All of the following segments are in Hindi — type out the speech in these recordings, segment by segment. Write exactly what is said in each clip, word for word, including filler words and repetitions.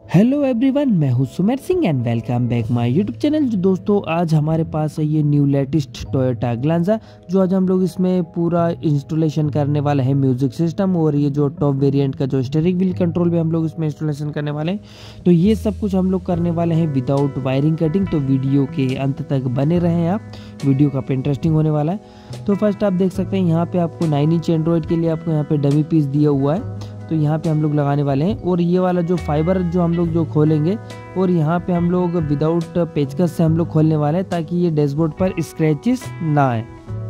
हेलो एवरीवन, मैं हूं Sumer Singh and welcome back my YouTube channel. जो दोस्तों आज हमारे पास है ये न्यू लेटेस्ट टोयोटा ग्लांजा, जो आज हम लोग इसमें पूरा इंस्टॉलेशन करने वाले हैं म्यूजिक सिस्टम, और ये जो टॉप वेरिएंट का जो स्टीयरिंग व्हील कंट्रोल भी हम लोग इसमें इंस्टॉलेशन करने वाले हैं। तो ये सब कुछ हम लोग करने वाले हैं विदाउट वायरिंग कटिंग। तो वीडियो के अंत तक बने रहें आप, वीडियो काफ़ी इंटरेस्टिंग होने वाला है। तो फर्स्ट आप देख सकते हैं यहाँ पे आपको नाइन इंच एंड्रॉइड के लिए आपको यहाँ पे डमी पीस दिया हुआ है, तो यहाँ पे हम लोग लगाने वाले हैं। और ये वाला जो फाइबर जो हम लोग जो खोलेंगे, और यहाँ पे हम लोग विदाउट पेचकस से हम लोग खोलने वाले हैं ताकि ये डैशबोर्ड पर स्क्रैचेस ना आए।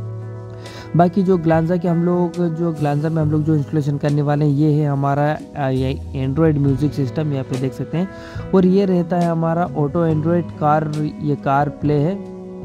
बाकी जो ग्लांजा के हम लोग जो ग्लांजा में हम लोग जो इंस्टॉलेशन करने वाले हैं, ये है हमारा एंड्रॉयड म्यूजिक सिस्टम, यहाँ पे देख सकते हैं। और ये रहता है हमारा ऑटो एंड्रॉयड कार, ये कार प्ले है।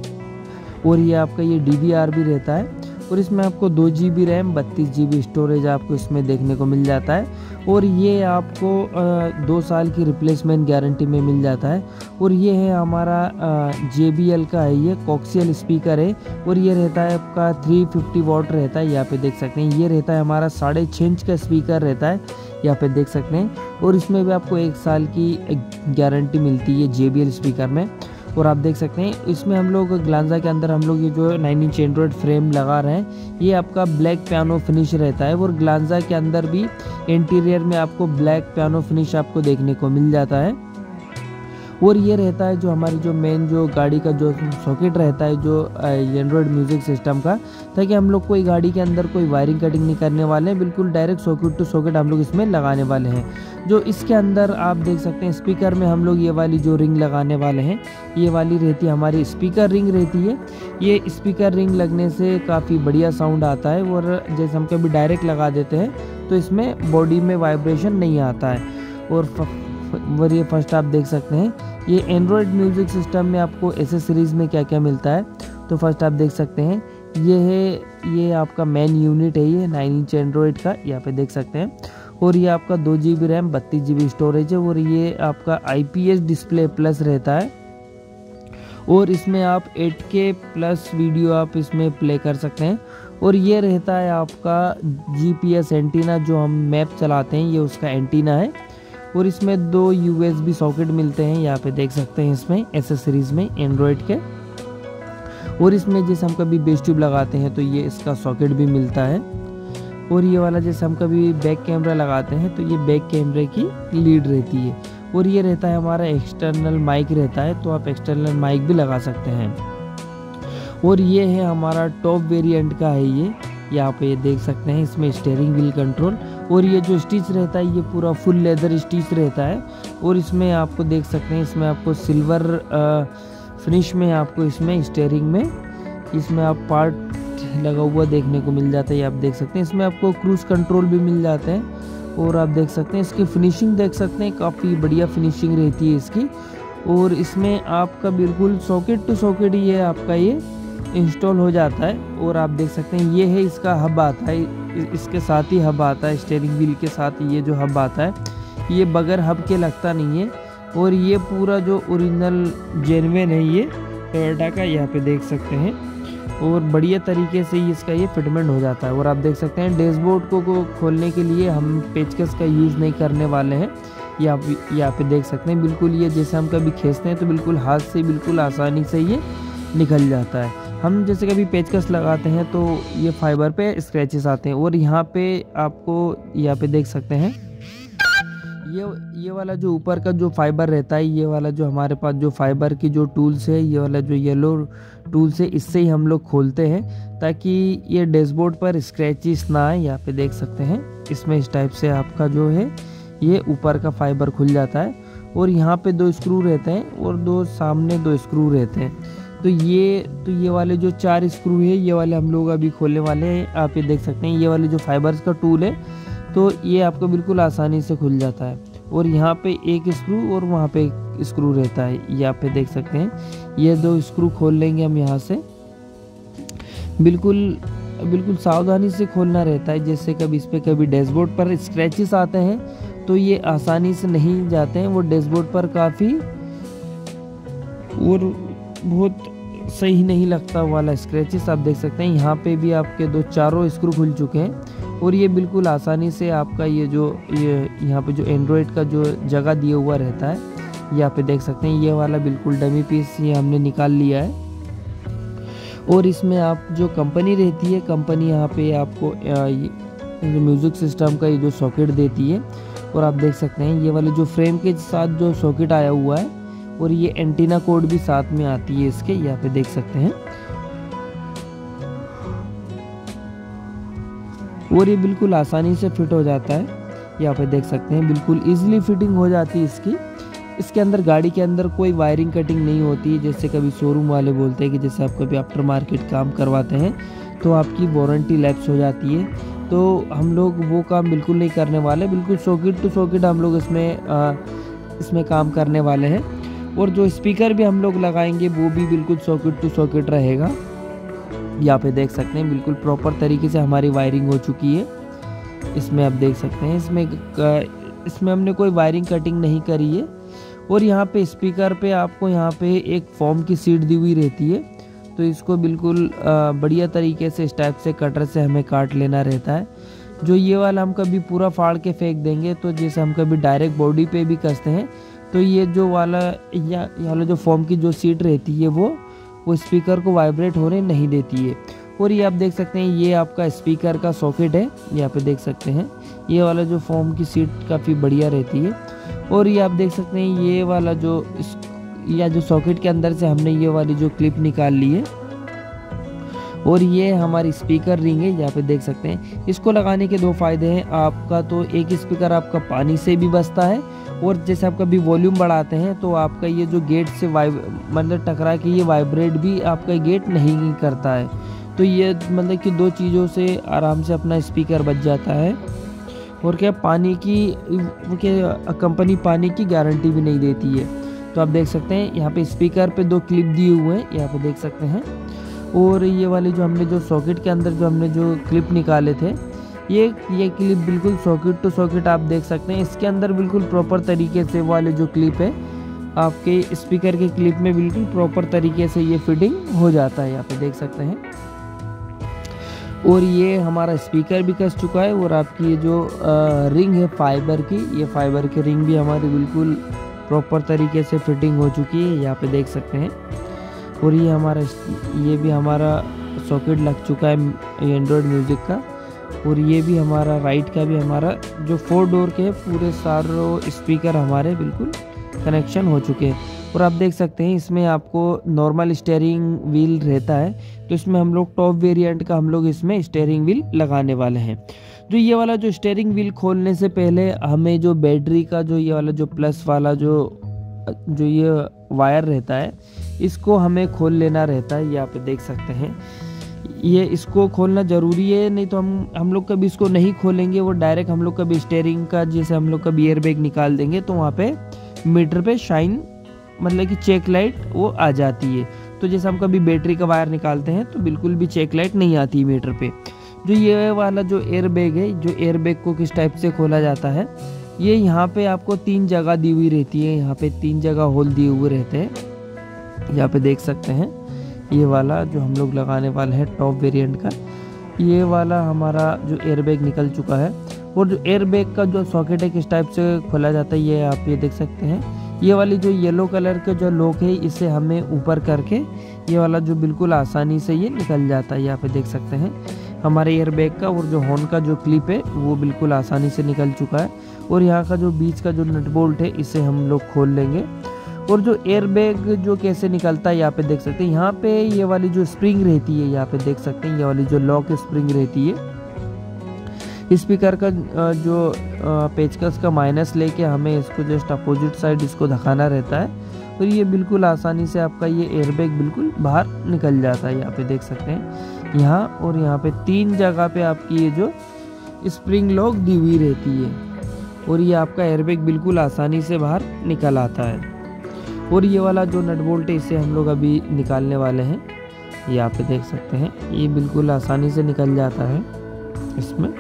और ये आपका ये डी वी आर भी रहता है, और इसमें आपको दो जी बी रैम बत्तीस जी बी स्टोरेज आपको इसमें देखने को मिल जाता है। और ये आपको आ, दो साल की रिप्लेसमेंट गारंटी में मिल जाता है। और ये है हमारा जे बी एल का है, ये कॉक्सियल स्पीकर है, और ये रहता है आपका तीन सौ पचास वॉट रहता है, यहाँ पे देख सकते हैं। ये रहता है हमारा साढ़े छः इंच का स्पीकर रहता है, यहाँ पे देख सकते हैं। और इसमें भी आपको एक साल की गारंटी मिलती है जे बी एल स्पीकर में। और आप देख सकते हैं इसमें हम लोग ग्लांजा के अंदर हम लोग ये जो नाइन इंच एंड्रॉयड फ्रेम लगा रहे हैं, ये आपका ब्लैक पियानो फिनिश रहता है। और ग्लांजा के अंदर भी इंटीरियर में आपको ब्लैक पियानो फिनिश आपको देखने को मिल जाता है। और ये रहता है जो हमारी जो मेन जो गाड़ी का जो सॉकेट रहता है जो एंड्रॉयड म्यूजिक सिस्टम का, ताकि हम लोग कोई गाड़ी के अंदर कोई वायरिंग कटिंग नहीं करने वाले हैं, बिल्कुल डायरेक्ट सॉकेट टू सॉकेट हम लोग इसमें लगाने वाले हैं। जो इसके अंदर आप देख सकते हैं स्पीकर में हम लोग ये वाली जो रिंग लगाने वाले हैं, ये वाली रहती है हमारी स्पीकर रिंग रहती है। ये स्पीकर रिंग लगने से काफ़ी बढ़िया साउंड आता है, और जैसे हम कभी डायरेक्ट लगा देते हैं तो इसमें बॉडी में वाइब्रेशन नहीं आता है। और और ये फर्स्ट आप देख सकते हैं ये एंड्रॉयड म्यूजिक सिस्टम में आपको एसेसरीज में क्या क्या मिलता है। तो फर्स्ट आप देख सकते हैं ये है ये आपका मेन यूनिट है, ये नाइन इंच एंड्रॉयड का, यहाँ पे देख सकते हैं। और ये आपका दो जी बी रैम बत्तीस जी बी स्टोरेज है, और ये आपका I P S display plus रहता है। और इसमें आप एट के प्लस वीडियो आप इसमें प्ले कर सकते हैं। और ये रहता है आपका जी पी एस एंटीना, जो हम मैप चलाते हैं ये उसका एंटीना है। और इसमें दो यू एस बी सॉकेट मिलते हैं, यहाँ पे देख सकते हैं इसमें एसेसरीज में एंड्रॉयड के। और इसमें जैसे हम कभी बेस ट्यूब लगाते हैं तो ये इसका सॉकेट भी मिलता है। और ये वाला जैसे हम कभी बैक कैमरा लगाते हैं तो ये बैक कैमरे की लीड रहती है। और ये रहता है हमारा एक्सटर्नल माइक रहता है, तो आप एक्सटर्नल माइक भी लगा सकते हैं। और ये है हमारा टॉप वेरिएंट का है, ये यहाँ पे देख सकते हैं इसमें स्टीयरिंग व्हील कंट्रोल। और ये जो स्टिच रहता है ये पूरा फुल लेदर स्टिच रहता है। और इसमें आपको देख सकते हैं इसमें आपको सिल्वर फिनिश में आपको इसमें स्टीयरिंग में इसमें आप पार्ट लगा हुआ देखने को मिल जाता है, आप देख सकते हैं। इसमें आपको क्रूज कंट्रोल भी मिल जाते हैं। और आप देख सकते हैं इसकी फिनिशिंग देख सकते हैं, काफ़ी बढ़िया फिनिशिंग रहती है इसकी। और इसमें आपका बिल्कुल सॉकेट टू सॉकेट ही है आपका ये इंस्टॉल हो जाता है। और आप देख सकते हैं ये है इसका हब आता है, इसके साथ ही हब आता है, स्टीयरिंग व्हील के साथ ये जो हब आता है ये बगैर हब के लगता नहीं है। और ये पूरा जो ओरिजिनल जेन्युइन है ये टोयोटा का, यहाँ पे देख सकते हैं। और बढ़िया तरीके से ही इसका ये फिटमेंट हो जाता है। और आप देख सकते हैं डैशबोर्ड को, को खोलने के लिए हम पेचकस का यूज़ नहीं करने वाले हैं, यहाँ पे यहाँ पे देख सकते हैं। बिल्कुल ये जैसे हम कभी खींचते हैं तो बिल्कुल हाथ से बिल्कुल आसानी से ये निकल जाता है। हम जैसे कभी पेचकस लगाते हैं तो ये फाइबर पे स्क्रैचेस आते हैं। और यहाँ पे आपको यहाँ पे देख सकते हैं ये ये वाला जो ऊपर का जो फाइबर रहता है, ये वाला जो हमारे पास जो फाइबर की जो टूल्स है, ये वाला जो येलो टूल्स है, इससे ही हम लोग खोलते हैं ताकि ये डैशबोर्ड पर स्क्रैचेस ना आए। यहाँ पे देख सकते हैं इसमें इस टाइप से आपका जो है ये ऊपर का फाइबर खुल जाता है। और यहाँ पे दो स्क्रू रहते हैं, और दो सामने दो स्क्रू रहते हैं। तो ये तो ये वाले जो चार स्क्रू है ये वाले हम लोग अभी खोलने वाले हैं। आप ये देख सकते हैं ये वाले जो फाइबर्स का टूल है, तो ये आपको बिल्कुल आसानी से खुल जाता है। और यहाँ पे एक स्क्रू और वहाँ पे एक स्क्रू रहता है, यहाँ पे देख सकते हैं ये दो स्क्रू खोल लेंगे हम यहाँ से। बिल्कुल बिल्कुल सावधानी से खोलना रहता है, जैसे कभी इस पर कभी डैशबोर्ड पर स्क्रैचेस आते हैं तो ये आसानी से नहीं जाते हैं, वो डैशबोर्ड पर काफ़ी और बहुत सही नहीं लगता वाला स्क्रैचेस। आप देख सकते हैं यहाँ पे भी आपके दो चारों स्क्रू खुल चुके हैं। और ये बिल्कुल आसानी से आपका ये जो ये यहाँ पे जो एंड्रॉयड का जो जगह दिया हुआ रहता है, यहाँ पे देख सकते हैं ये वाला बिल्कुल डमी पीस ये हमने निकाल लिया है। और इसमें आप जो कंपनी रहती है, कंपनी यहाँ पे आपको जो म्यूज़िक सिस्टम का ये जो सॉकेट देती है। और आप देख सकते हैं ये वाले जो फ्रेम के साथ जो सॉकेट आया हुआ है, और ये एंटीना कोड भी साथ में आती है इसके, यहाँ पे देख सकते हैं। और ये बिल्कुल आसानी से फिट हो जाता है, यहाँ पे देख सकते हैं बिल्कुल इजीली फिटिंग हो जाती है इसकी। इसके अंदर गाड़ी के अंदर कोई वायरिंग कटिंग नहीं होती है, जैसे कभी शोरूम वाले बोलते हैं कि जैसे आप कभी आफ्टर मार्केट काम करवाते हैं तो आपकी वारंटी लैप्स हो जाती है। तो हम लोग वो काम बिल्कुल नहीं करने वाले, बिल्कुल सॉकेट टू सॉकेट हम लोग इसमें आ, इसमें काम करने वाले हैं। और जो स्पीकर भी हम लोग लगाएंगे वो भी बिल्कुल सॉकेट टू सॉकेट रहेगा। यहाँ पे देख सकते हैं बिल्कुल प्रॉपर तरीके से हमारी वायरिंग हो चुकी है। इसमें आप देख सकते हैं इसमें इसमें हमने कोई वायरिंग कटिंग नहीं करी है। और यहाँ पे स्पीकर पे आपको यहाँ पे एक फोम की सीट दी हुई रहती है, तो इसको बिल्कुल बढ़िया तरीके से इस टाइप से कटर से हमें काट लेना रहता है। जो ये वाला हम कभी पूरा फाड़ के फेंक देंगे, तो जैसे हम कभी डायरेक्ट बॉडी पे भी कसते हैं, तो ये जो वाला या ये वाला जो फोम की जो सीट रहती है वो वो स्पीकर को वाइब्रेट होने नहीं देती है। और ये आप देख सकते हैं ये आपका स्पीकर का सॉकेट है, यहाँ पे देख सकते हैं ये वाला जो फोम की सीट काफ़ी बढ़िया रहती है। और ये आप देख सकते हैं ये वाला जो इस या जो सॉकेट के अंदर से हमने ये वाली जो क्लिप निकाल ली है। और ये हमारी स्पीकर रिंग है, यहाँ पे देख सकते हैं। इसको लगाने के दो फायदे हैं आपका, तो एक स्पीकर आपका पानी से भी बचता है, और जैसे आप कभी वॉल्यूम बढ़ाते हैं तो आपका ये जो गेट से वाइब मतलब टकरा के ये वाइब्रेट भी आपका गेट नहीं करता है। तो ये मतलब कि दो चीज़ों से आराम से अपना स्पीकर बच जाता है। और क्या पानी की क्या कंपनी पानी की गारंटी भी नहीं देती है। तो आप देख सकते हैं यहाँ पे स्पीकर पे दो क्लिप दिए हुए हैं, यहाँ पे देख सकते हैं। और ये वाली जो हमने जो सॉकेट के अंदर जो हमने जो क्लिप निकाले थे, ये ये क्लिप बिल्कुल सॉकेट टू सॉकेट आप देख सकते हैं। इसके अंदर बिल्कुल प्रॉपर तरीके से वाले जो क्लिप है आपके स्पीकर के क्लिप में बिल्कुल प्रॉपर तरीके से ये फिटिंग हो जाता है, यहाँ पे देख सकते हैं। और ये हमारा स्पीकर भी कस चुका है। और आपकी ये जो आ, रिंग है फाइबर की, ये फाइबर की रिंग भी हमारी बिल्कुल प्रॉपर तरीके से फिटिंग हो चुकी है, यहाँ पे देख सकते हैं। और ये हमारा ये भी हमारा सॉकेट लग चुका है एंड्रॉयड म्यूज़िक का। और ये भी हमारा राइट का भी हमारा जो फोर डोर के पूरे सारे स्पीकर हमारे बिल्कुल कनेक्शन हो चुके हैं। और आप देख सकते हैं इसमें आपको नॉर्मल स्टीयरिंग व्हील रहता है, तो इसमें हम लोग टॉप वेरिएंट का हम लोग इसमें स्टीयरिंग व्हील लगाने वाले हैं। जो ये वाला जो स्टीयरिंग व्हील खोलने से पहले हमें जो बैटरी का जो ये वाला जो प्लस वाला जो जो ये वायर रहता है, इसको हमें खोल लेना रहता है, यहाँ पे देख सकते हैं। ये इसको खोलना ज़रूरी है, नहीं तो हम हम लोग कभी इसको नहीं खोलेंगे, वो डायरेक्ट हम लोग कभी स्टीयरिंग का जैसे हम लोग कभी एयर बैग निकाल देंगे तो वहाँ पे मीटर पे शाइन मतलब कि चेक लाइट वो आ जाती है। तो जैसे हम कभी बैटरी का वायर निकालते हैं तो बिल्कुल भी चेक लाइट नहीं आती मीटर पे। जो ये वाला जो एयर बैग है, जो एयर बैग को किस टाइप से खोला जाता है, ये यहाँ पे आपको तीन जगह दी हुई रहती है, यहाँ पे तीन जगह होल दिए हुए रहते हैं, यहाँ पे देख सकते हैं। ये वाला जो हम लोग लगाने वाले हैं टॉप वेरिएंट का, ये वाला हमारा जो एयर बैग निकल चुका है। और जो एयर बैग का जो सॉकेट है किस टाइप से खोला जाता है, ये आप ये देख सकते हैं। ये वाली जो येलो कलर के जो लॉक है, इसे हमें ऊपर करके ये वाला जो बिल्कुल आसानी से ये निकल जाता है, यहाँ पे देख सकते हैं हमारे एयर बैग का। और जो हॉर्न का जो क्लिप है वो बिल्कुल आसानी से निकल चुका है। और यहाँ का जो बीच का जो नट बोल्ट है, इसे हम लोग खोल लेंगे। और जो एयर बैग जो कैसे निकलता है, यहाँ पे देख सकते हैं। यहाँ पे ये वाली जो स्प्रिंग रहती है, यहाँ पे देख सकते हैं, ये वाली जो लॉक स्प्रिंग रहती है, स्पीकर का जो पेचकस का माइनस लेके हमें इसको जस्ट अपोजिट साइड इसको धकाना रहता है। और ये बिल्कुल आसानी से आपका ये एयर बैग बिल्कुल बाहर निकल जाता है, यहाँ पे देख सकते हैं। यहाँ और यहाँ पे तीन जगह पे आपकी ये जो स्प्रिंग लॉक दी हुई रहती है, और ये आपका एयर बैग बिल्कुल आसानी से बाहर निकल आता है। और ये वाला जो नट बोल्ट है, इसे हम लोग अभी निकालने वाले हैं, यहाँ पे देख सकते हैं। ये बिल्कुल आसानी से निकल जाता है इसमें।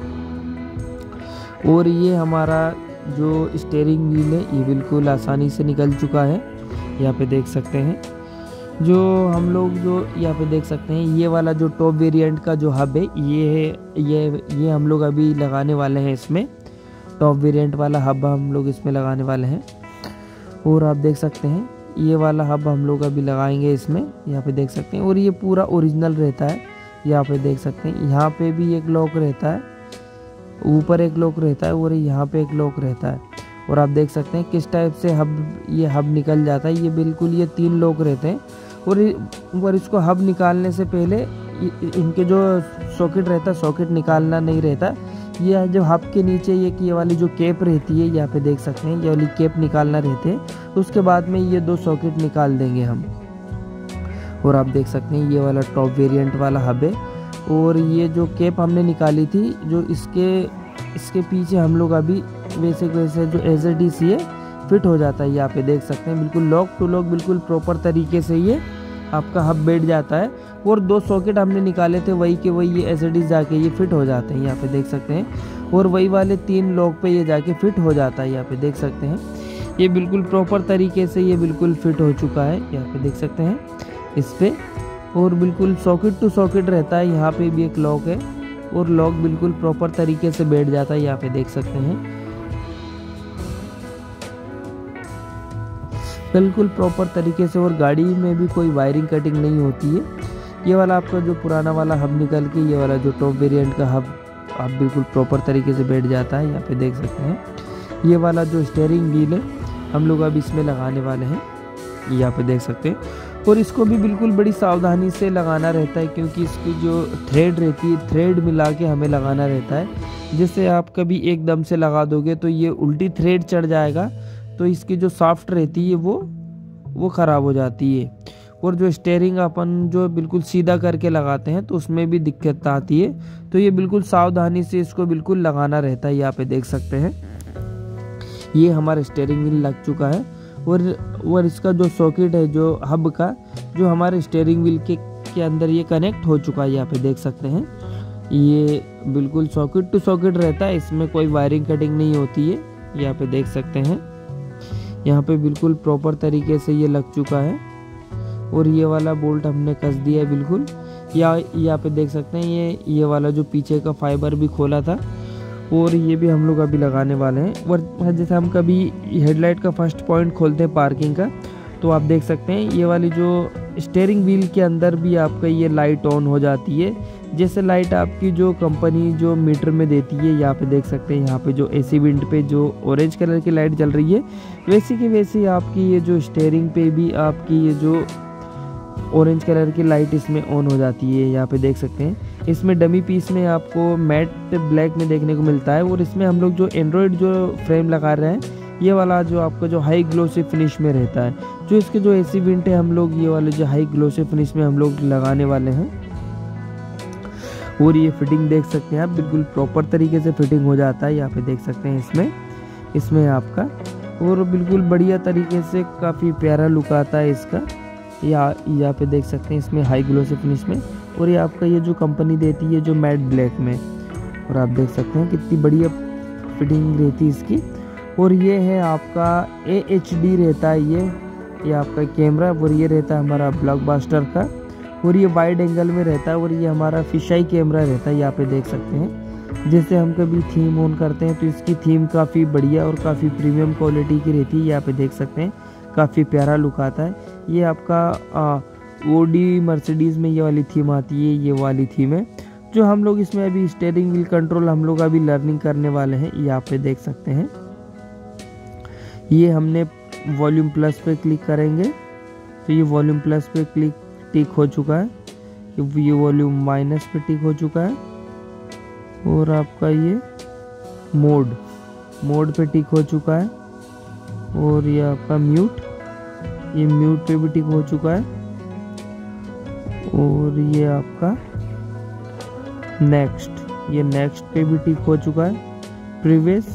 और ये हमारा जो स्टीयरिंग व्हील है, ये बिल्कुल आसानी से निकल चुका है, यहाँ पे देख सकते हैं। जो हम लोग जो यहाँ पे देख सकते हैं ये वाला जो टॉप वेरिएंट का जो हब है ये है ये ये हम लोग अभी लगाने वाले हैं इसमें। टॉप वेरिएंट वाला हब हम लोग इसमें लगाने वाले हैं। और आप देख सकते हैं ये वाला हब हम लोग अभी लगाएंगे इसमें, यहाँ पे देख सकते हैं। और ये पूरा ओरिजिनल रहता है, यहाँ पे देख सकते हैं। यहाँ पे भी एक लॉक रहता है, ऊपर एक लॉक रहता है और यहाँ पे एक लॉक रहता है। और आप देख सकते हैं किस टाइप से हब ये हब निकल जाता है। ये बिल्कुल ये तीन लॉक रहते हैं। और और इसको हब निकालने से पहले इनके जो सॉकेट रहता है, सॉकेट निकालना नहीं रहता। ये जो हब के नीचे ये ये वाली जो कैप रहती है, यहाँ पे देख सकते हैं ये वाली कैप निकालना रहते हैं। उसके बाद में ये दो सॉकेट निकाल देंगे हम। और आप देख सकते हैं ये वाला टॉप वेरिएंट वाला हब है। और ये जो कैप हमने निकाली थी, जो इसके इसके पीछे हम लोग अभी वैसे वैसे जो एज डी सी है फिट हो जाता है। यहाँ पे देख सकते हैं बिल्कुल लॉक टू लॉक बिल्कुल प्रॉपर तरीके से ये आपका हब बैठ जाता है। और दो सॉकेट हमने निकाले थे वही के वही ये एस डी जाके ये फिट हो जाते हैं, यहाँ पे देख सकते हैं। और वही वाले तीन लॉक पे ये जाके फिट हो जाता है, यहाँ पे देख सकते हैं। ये बिल्कुल प्रॉपर तरीके से ये बिल्कुल फिट हो चुका है, यहाँ पे देख सकते हैं इस पर। और बिल्कुल सॉकेट टू सॉकेट रहता है, यहाँ पे भी एक लॉक है और लॉक बिल्कुल प्रॉपर तरीके से बैठ जाता है, यहाँ पे देख सकते हैं बिल्कुल प्रॉपर तरीके से। और गाड़ी में भी कोई वायरिंग कटिंग नहीं होती है। ये वाला आपका जो पुराना वाला हब निकल के ये वाला जो टॉप वेरिएंट का हब आप बिल्कुल प्रॉपर तरीके से बैठ जाता है, यहाँ पे देख सकते हैं। ये वाला जो स्टीयरिंग व्हील है हम लोग अब इसमें लगाने वाले हैं, यहाँ पे देख सकते हैं। और इसको भी बिल्कुल बड़ी सावधानी से लगाना रहता है, क्योंकि इसकी जो थ्रेड रहती है थ्रेड मिला के हमें लगाना रहता है। जैसे आप कभी एकदम से लगा दोगे तो ये उल्टी थ्रेड चढ़ जाएगा, तो इसकी जो सॉफ्ट रहती है वो वो ख़राब हो जाती है। और जो स्टीयरिंग अपन जो बिल्कुल सीधा करके लगाते हैं तो उसमें भी दिक्कत आती है। तो ये बिल्कुल सावधानी से इसको बिल्कुल लगाना रहता है, यहाँ पे देख सकते हैं। ये हमारा स्टीयरिंग व्हील लग चुका है। और और इसका जो सॉकेट है जो हब का जो हमारे स्टीयरिंग व्हील के के अंदर ये कनेक्ट हो चुका है, यहाँ पे देख सकते हैं। ये बिल्कुल सॉकेट टू सॉकेट रहता है, इसमें कोई वायरिंग कटिंग नहीं होती है, यहाँ पे देख सकते हैं। यहाँ पे बिल्कुल प्रॉपर तरीके से ये लग चुका है। और ये वाला बोल्ट हमने कस दिया है बिल्कुल। या यहाँ पे देख सकते हैं ये ये वाला जो पीछे का फाइबर भी खोला था और ये भी हम लोग अभी लगाने वाले हैं। और जैसे हम कभी हेडलाइट का फर्स्ट पॉइंट खोलते हैं पार्किंग का, तो आप देख सकते हैं ये वाली जो स्टीयरिंग व्हील के अंदर भी आपका ये लाइट ऑन हो जाती है। जैसे लाइट आपकी जो कंपनी जो मीटर में देती है, यहाँ पे देख सकते हैं यहाँ पे जो एसी विंड पे जो ऑरेंज कलर की लाइट जल रही है, वैसी की वैसी आपकी ये जो स्टीयरिंग पे भी आपकी ये जो ऑरेंज कलर की लाइट इसमें ऑन हो जाती है, यहाँ पे देख सकते हैं। इसमें डमी पीस में आपको मैट ब्लैक में देखने को मिलता है। और इसमें हम लोग जो एंड्रॉयड जो फ्रेम लगा रहे हैं, ये वाला जो आपका जो हाई ग्लोसी फिनिश में रहता है, जो इसके जो एसी विंड है हम लोग ये वाले जो हाई ग्लोसी फिनिश में हम लोग लगाने वाले हैं। और ये फिटिंग देख सकते हैं आप, बिल्कुल प्रॉपर तरीके से फिटिंग हो जाता है, यहाँ पे देख सकते हैं इसमें इसमें आपका। और बिल्कुल बढ़िया तरीके से काफ़ी प्यारा लुक आता है इसका, या यहाँ पे देख सकते हैं इसमें हाई ग्लोसी फिनिश में। और ये आपका ये जो कंपनी देती है जो मैट ब्लैक में, और आप देख सकते हैं कितनी बढ़िया फिटिंग रहती है इसकी। और ये है आपका ए एच डी रहता है ये ये आपका कैमरा। और ये रहता है हमारा ब्लॉकबस्टर का, और ये वाइड एंगल में रहता है। और ये हमारा फिशाई कैमरा रहता है, यहाँ पे देख सकते हैं। जैसे हम कभी थीम ऑन करते हैं तो इसकी थीम काफ़ी बढ़िया और काफ़ी प्रीमियम क्वालिटी की रहती है, यहाँ पे देख सकते हैं। काफ़ी प्यारा लुक आता है। ये आपका ओडी मर्सिडीज़ में ये वाली थीम आती है, ये वाली थीम है जो हम लोग इसमें अभी स्टीयरिंग व्हील कंट्रोल हम लोग अभी लर्निंग करने वाले हैं, यहाँ पे देख सकते हैं। ये हमने वॉल्यूम प्लस पे क्लिक करेंगे तो ये वॉल्यूम प्लस पे क्लिक टिक हो चुका है, ये वॉल्यूम माइनस पे टिक हो चुका है। और आपका ये मोड मोड पे टिक हो चुका है। और ये आपका म्यूट ये म्यूट पे भी टिक हो चुका है। और ये आपका नेक्स्ट ये नेक्स्ट पे भी टिक हो चुका है। प्रीवियस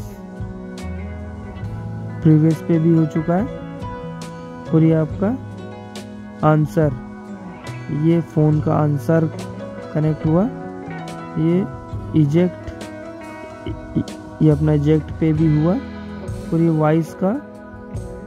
प्रीवियस पे भी हो चुका है। और ये आपका आंसर ये फ़ोन का आंसर कनेक्ट हुआ। ये इजेक्ट ये अपना इजेक्ट पे भी हुआ। और ये वॉइस का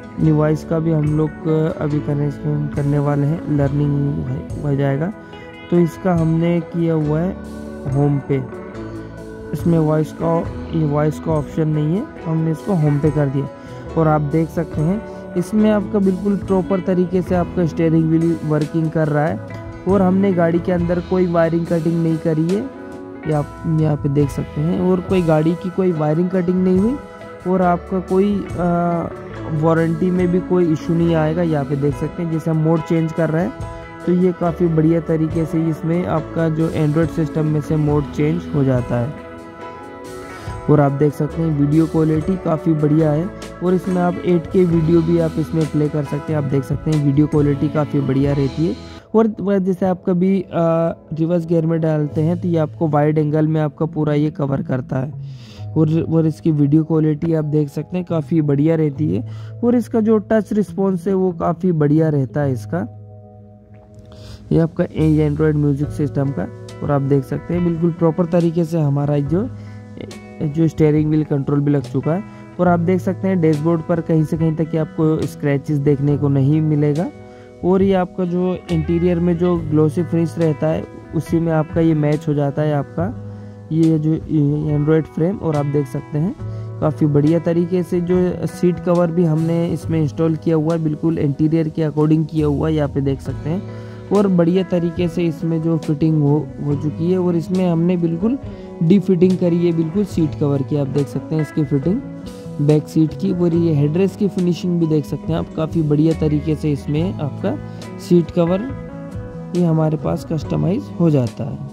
ये वॉइस का भी हम लोग अभी कनेक्शन करने वाले हैं, लर्निंग हो जाएगा। तो इसका हमने किया हुआ है होम पे, इसमें वॉइस का ये वॉइस का ऑप्शन नहीं है, हमने इसको होम पे कर दिया। और आप देख सकते हैं इसमें आपका बिल्कुल प्रॉपर तरीके से आपका स्टीयरिंग व्हील वर्किंग कर रहा है। और हमने गाड़ी के अंदर कोई वायरिंग कटिंग नहीं करी है, ये आप यहाँ पे देख सकते हैं। और कोई गाड़ी की कोई वायरिंग कटिंग नहीं हुई और आपका कोई वारंटी में भी कोई इशू नहीं आएगा। यहाँ पे देख सकते हैं जैसे हम मोड चेंज कर रहे हैं तो ये काफ़ी बढ़िया तरीके से इसमें आपका जो एंड्रॉयड सिस्टम में से मोड चेंज हो जाता है। और आप देख सकते हैं वीडियो क्वालिटी काफ़ी बढ़िया है और इसमें आप एट के वीडियो भी आप इसमें प्ले कर सकते हैं। आप देख सकते हैं वीडियो क्वालिटी काफ़ी बढ़िया रहती है। और जैसे आप कभी रिवर्स गियर में डालते हैं तो ये आपको वाइड एंगल में आपका पूरा ये कवर करता है। और और इसकी वीडियो क्वालिटी आप देख सकते हैं काफ़ी बढ़िया रहती है। और इसका जो टच रिस्पॉन्स है वो काफ़ी बढ़िया रहता है इसका, ये आपका एंड्रॉयड म्यूजिक सिस्टम का। और आप देख सकते हैं बिल्कुल प्रॉपर तरीके से हमारा जो जो स्टीयरिंग व्हील कंट्रोल भी लग चुका है। और आप देख सकते हैं डैशबोर्ड पर कहीं से कहीं तक आपको स्क्रैचेस देखने को नहीं मिलेगा। और ये आपका जो इंटीरियर में जो ग्लोसी फिनिश रहता है उसी में आपका ये मैच हो जाता है आपका ये जो एंड्रॉयड फ्रेम। और आप देख सकते हैं काफ़ी बढ़िया तरीके से जो सीट कवर भी हमने इसमें इंस्टॉल किया हुआ है, बिल्कुल इंटीरियर के अकॉर्डिंग किया हुआ है, यहाँ पे देख सकते हैं। और बढ़िया तरीके से इसमें जो फिटिंग हो हो चुकी है। और इसमें हमने बिल्कुल डी फिटिंग करी है बिल्कुल सीट कवर की, आप देख सकते हैं इसकी फिटिंग बैक सीट की। और ये हेडरेस्ट की फिनिशिंग भी देख सकते हैं आप, काफ़ी बढ़िया तरीके से इसमें आपका सीट कवर ये हमारे पास कस्टमाइज हो जाता है।